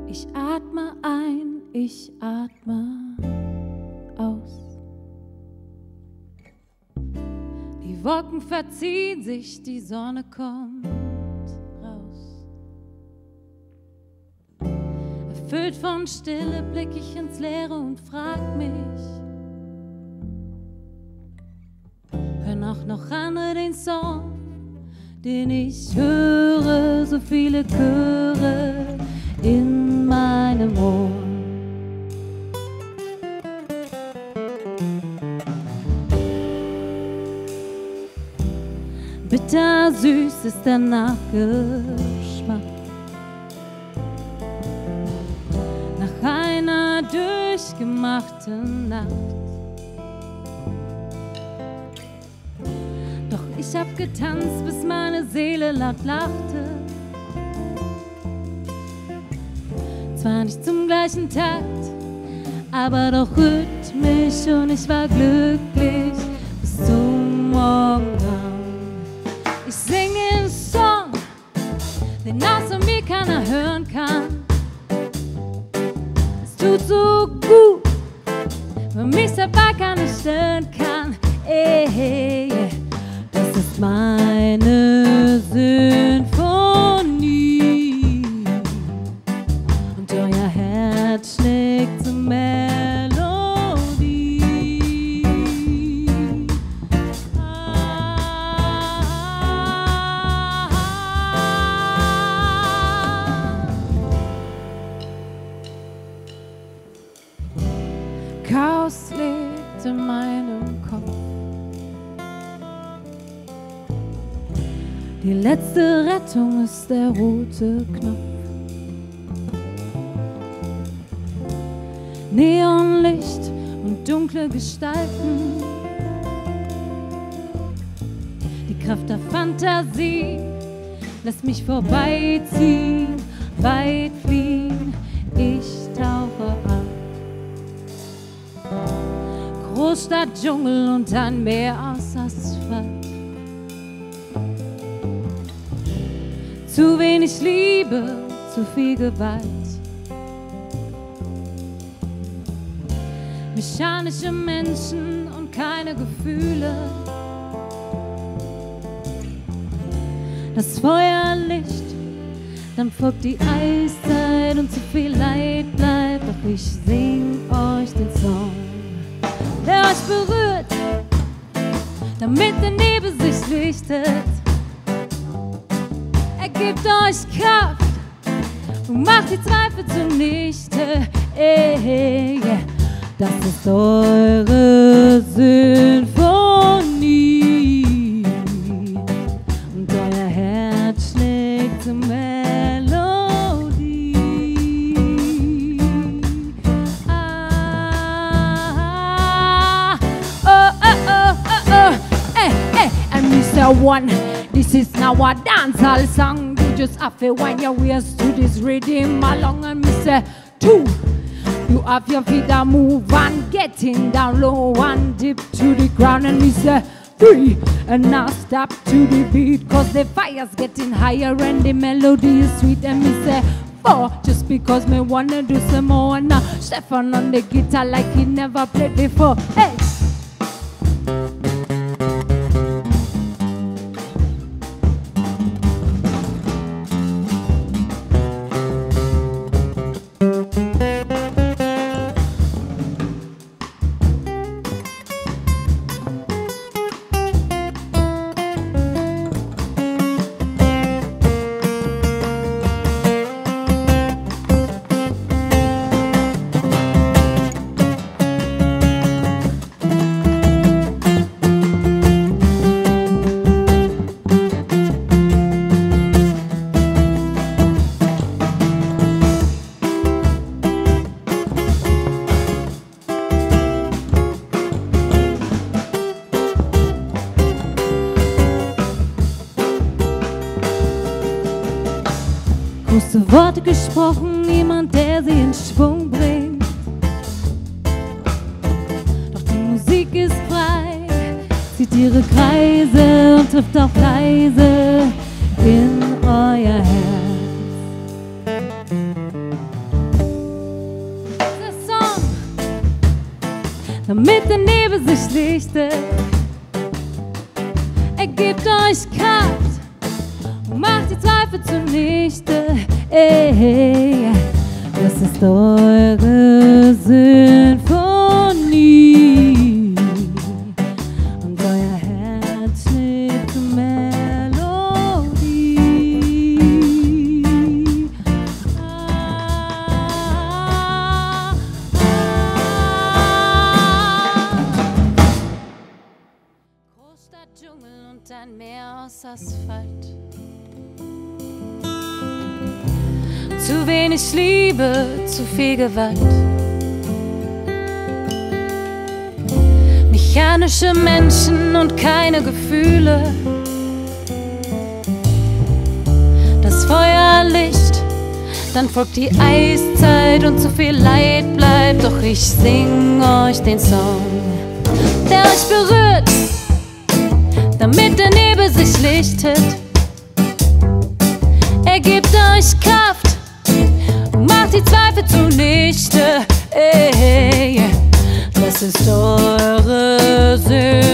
Ich atme ein, ich atme aus. Die Wolken verziehen sich, die Sonne kommt raus. Erfüllt von Stille blick ich ins Leere und frag mich, hören auch noch andere den Song, den ich höre, so viele Chöre in meinem Ohr. Bittersüß ist der Nachgeschmack nach einer durchgemachten Nacht. Doch ich hab getanzt, bis meine Seele laut lachte. Zwar nicht zum gleichen Takt, aber doch rhythmisch, und ich war glücklich bis zum Morgengrauen. Ich sing den Song, den außer mir keiner hören kann. Es tut so gut, weil mich dabei keiner stören kann. Das ist meine Sinfonie und euer Herz schlägt zur Melodie. Chaos liegt in meinem Kopf. Die letzte Rettung ist der rote Knopf. Neonlicht und dunkle Gestalten. Die Kraft der Fantasie lässt mich vorbeiziehen, weit fliehen. Ich tauche ab. Großstadt, Dschungel und ein Meer aus Asphalt. Zu wenig Liebe, zu viel Gewalt. Mechanische Menschen und keine Gefühle. Das Feuerlicht, dann folgt die Eiszeit und zu viel Leid bleibt. Doch ich sing euch den Song, der euch berührt, damit der Nebel sich lichtet. Er gibt euch Kraft und macht die Zweifel zunichte. Das ist eure Sinfonie und euer Herz schlägt zur Melodie. And Mr. One, this is now a dancehall song. You just have to wind your ears to this rhythm along. And Mr. Two, you have your feet that move and getting down low and dip to the ground. And Mr. Three, and now stop to the beat, cause the fire's getting higher and the melody is sweet. And Mr. Four, just because me wanna do some more. And now Stefan on the guitar like he never played before. Hey! Große Worte gesprochen, niemand, der sie in Schwung bringt. Doch die Musik ist frei, zieht ihre Kreise und trifft auch leise in euer Herz. damit der Nebel sich lichtet. Ergebt euch Kraft und macht die Zweifel zunichte. Ey, das ist eure Sinfonie und euer Herz schlägt zur Melodie. Großstadt, Dschungel und ein Meer aus Asphalt. Zu wenig Liebe, zu viel Gewalt. Mechanische Menschen und keine Gefühle. Das Feuerlicht, dann folgt die Eiszeit und zu viel Leid bleibt. Doch ich sing euch den Song, der euch berührt, damit der Nebel sich lichtet. Ergebt euch Kraft, macht die Zweifel zunichte. Ey, das ist eure Sinfonie.